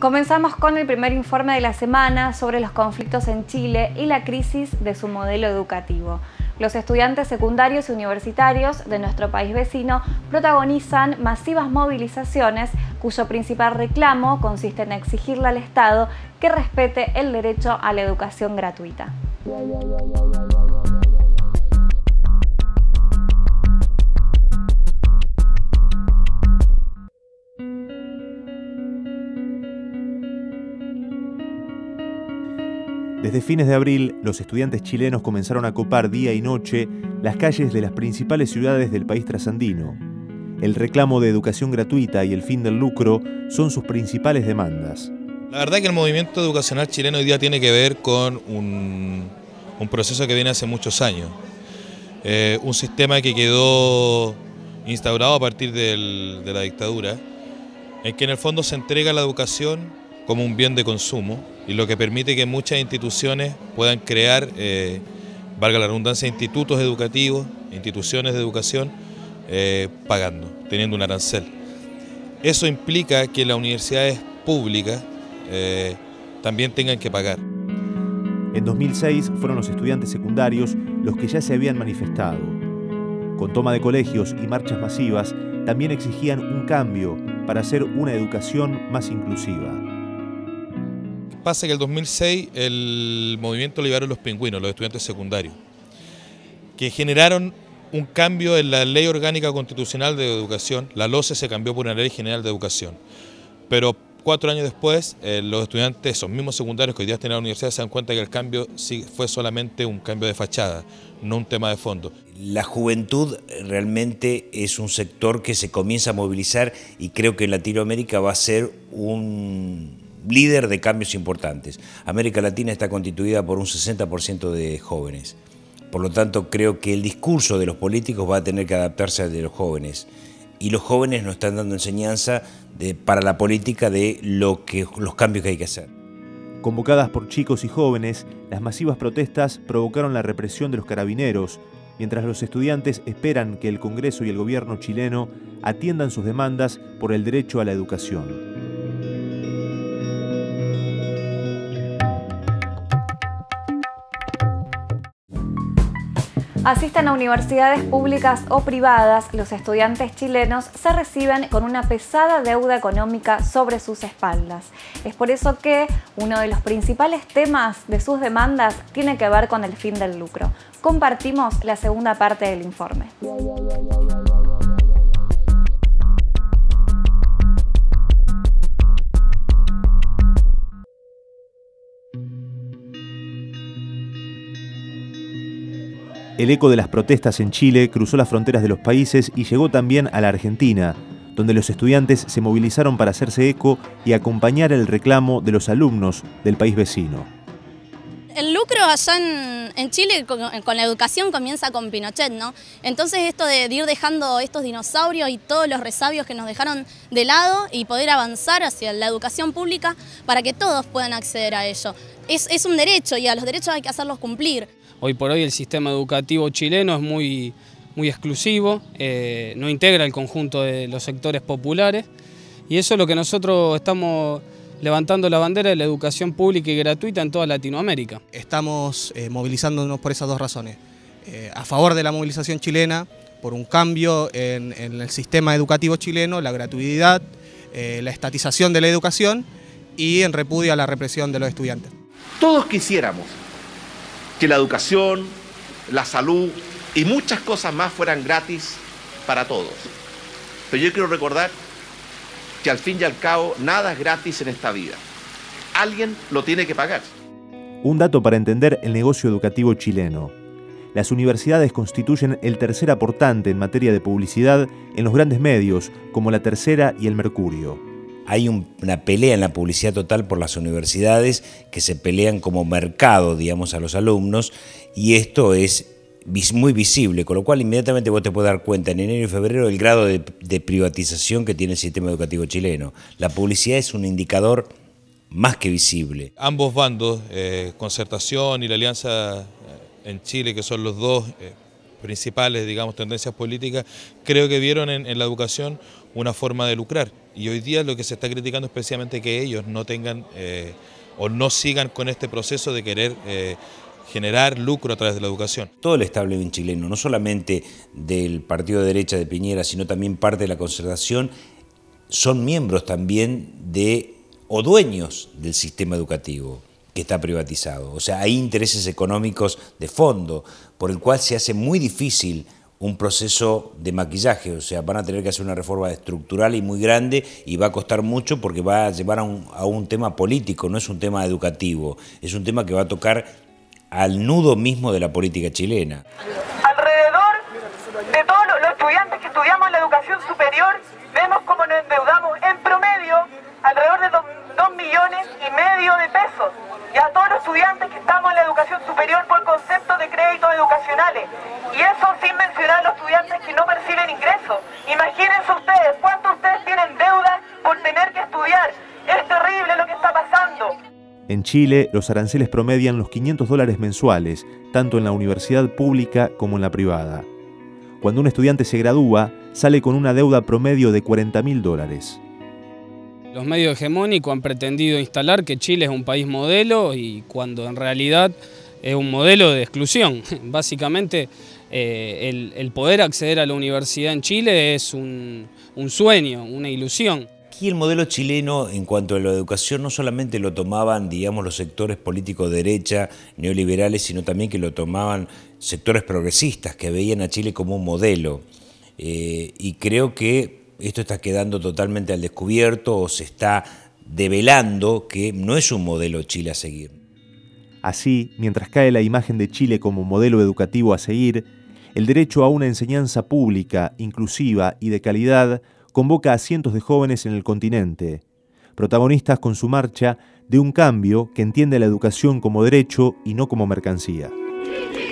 Comenzamos con el primer informe de la semana sobre los conflictos en Chile y la crisis de su modelo educativo. Los estudiantes secundarios y universitarios de nuestro país vecino protagonizan masivas movilizaciones cuyo principal reclamo consiste en exigirle al Estado que respete el derecho a la educación gratuita. Desde fines de abril, los estudiantes chilenos comenzaron a copar día y noche las calles de las principales ciudades del país trasandino. El reclamo de educación gratuita y el fin del lucro son sus principales demandas. La verdad que el movimiento educacional chileno hoy día tiene que ver con un proceso que viene hace muchos años. Un sistema que quedó instaurado a partir de la dictadura, en que en el fondo se entrega la educación como un bien de consumo y lo que permite que muchas instituciones puedan crear, valga la redundancia, institutos educativos, instituciones de educación, pagando, teniendo un arancel. Eso implica que las universidades públicas también tengan que pagar. En 2006 fueron los estudiantes secundarios los que ya se habían manifestado. Con toma de colegios y marchas masivas, también exigían un cambio para hacer una educación más inclusiva. Pasa que en el 2006 el movimiento liberó los pingüinos, los estudiantes secundarios, que generaron un cambio en la Ley Orgánica Constitucional de Educación. La LOCE se cambió por una Ley General de Educación. Pero 4 años después, los estudiantes, esos mismos secundarios que hoy día están en la universidad, se dan cuenta que el cambio sí fue solamente un cambio de fachada, no un tema de fondo. La juventud realmente es un sector que se comienza a movilizar y creo que en Latinoamérica va a ser un líder de cambios importantes. América Latina está constituida por un 60% de jóvenes. Por lo tanto, creo que el discurso de los políticos va a tener que adaptarse al de los jóvenes. Y los jóvenes nos están dando enseñanza para la política de los cambios que hay que hacer. Convocadas por chicos y jóvenes, las masivas protestas provocaron la represión de los carabineros, mientras los estudiantes esperan que el Congreso y el gobierno chileno atiendan sus demandas por el derecho a la educación. Asisten a universidades públicas o privadas, los estudiantes chilenos se reciben con una pesada deuda económica sobre sus espaldas. Es por eso que uno de los principales temas de sus demandas tiene que ver con el fin del lucro. Compartimos la segunda parte del informe. El eco de las protestas en Chile cruzó las fronteras de los países y llegó también a la Argentina, donde los estudiantes se movilizaron para hacerse eco y acompañar el reclamo de los alumnos del país vecino. El lucro allá en Chile con la educación comienza con Pinochet, ¿no? Entonces esto de ir dejando estos dinosaurios y todos los resabios que nos dejaron de lado y poder avanzar hacia la educación pública para que todos puedan acceder a ello. Es un derecho y a los derechos hay que hacerlos cumplir. Hoy por hoy el sistema educativo chileno es muy exclusivo, no integra el conjunto de los sectores populares y eso es lo que nosotros estamos levantando la bandera de la educación pública y gratuita en toda Latinoamérica. Estamos movilizándonos por esas dos razones, a favor de la movilización chilena, por un cambio en el sistema educativo chileno, la gratuidad, la estatización de la educación y en repudio a la represión de los estudiantes. Todos quisiéramos que la educación, la salud y muchas cosas más fueran gratis para todos. Pero yo quiero recordar que al fin y al cabo nada es gratis en esta vida. Alguien lo tiene que pagar. Un dato para entender el negocio educativo chileno. Las universidades constituyen el tercer aportante en materia de publicidad en los grandes medios, como La Tercera y El Mercurio. Hay una pelea en la publicidad total por las universidades que se pelean como mercado, digamos, a los alumnos, y esto es muy visible, con lo cual inmediatamente vos te puedes dar cuenta en enero y febrero del grado de privatización que tiene el sistema educativo chileno. La publicidad es un indicador más que visible. Ambos bandos, Concertación y la Alianza en Chile, que son los dos principales, digamos, tendencias políticas, creo que vieron en la educación una forma de lucrar. Y hoy día lo que se está criticando es precisamente que ellos no tengan o no sigan con este proceso de querer generar lucro a través de la educación. Todo el establishment chileno, no solamente del partido de derecha de Piñera, sino también parte de la Concertación, son miembros también o dueños del sistema educativo que está privatizado. O sea, hay intereses económicos de fondo por el cual se hace muy difícil un proceso de maquillaje. O sea, van a tener que hacer una reforma estructural y muy grande y va a costar mucho porque va a llevar a un tema político, no es un tema educativo, es un tema que va a tocar al nudo mismo de la política chilena. Alrededor de todos los estudiantes que estudiamos en la educación superior, vemos cómo nos endeudamos en promedio alrededor de 2,5 millones de pesos. Y a todos los estudiantes que estamos en la educación superior por concepto de créditos educacionales. Y eso sin mencionar a los estudiantes que no perciben ingresos. Imagínense ustedes, ¿cuántos de ustedes tienen deuda por tener que estudiar? Es terrible lo que está pasando. En Chile, los aranceles promedian los $500 mensuales, tanto en la universidad pública como en la privada. Cuando un estudiante se gradúa, sale con una deuda promedio de $40.000. Los medios hegemónicos han pretendido instalar que Chile es un país modelo y cuando en realidad es un modelo de exclusión. Básicamente el poder acceder a la universidad en Chile es un sueño, una ilusión. Aquí el modelo chileno en cuanto a la educación no solamente lo tomaban, digamos, los sectores políticos de derecha, neoliberales, sino también que lo tomaban sectores progresistas que veían a Chile como un modelo. Y creo que esto está quedando totalmente al descubierto o se está develando que no es un modelo Chile a seguir. Así, mientras cae la imagen de Chile como modelo educativo a seguir, el derecho a una enseñanza pública, inclusiva y de calidad convoca a cientos de jóvenes en el continente, protagonistas con su marcha de un cambio que entiende la educación como derecho y no como mercancía.